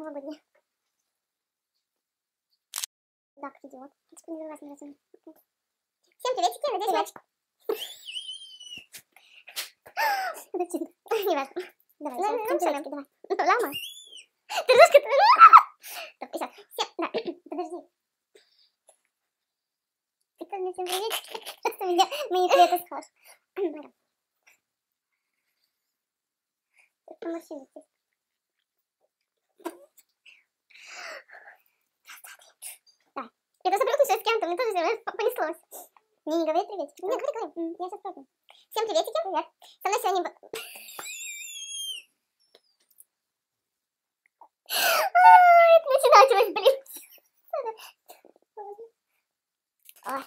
новогодние. Да, как идиот. Всем приветики, надеюсь, мальчик. Не важно. Давай, давай. Лама. Ты русская, ты... Так, сейчас. Да, подожди. Ты мне всем приветики. Просто меня мои приветы схож. Это машина здесь. Давай. Я просто привыкла с кем-то, мне тоже понеслось. Не говори приветики. Нет, говори. Я сейчас пробую. Всем приветики. Привет. Со мной сегодня... Начинать, блин. Ой.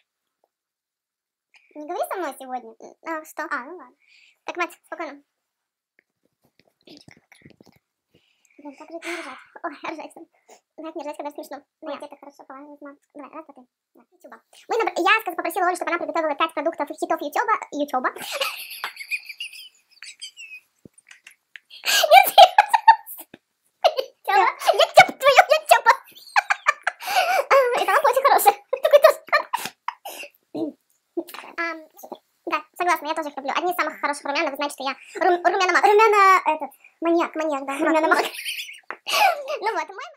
Не говори со мной сегодня. А, что? А, ну ладно. Так, мать, спокойно. Блин, как же это не ржать? Ой, ржать. Знаете, не ржать, когда смешно. Нет, это хорошо, по-моему, знаю. Давай, раз, два, три. Ютуба. Я попросила Олю, чтобы она приготовила 5 продуктов хитов Ютуба. Согласна, я тоже их люблю. Одни из самых хороших румян, вы знаете, что я маньяк, да. Румяномаг. Ну вот, мой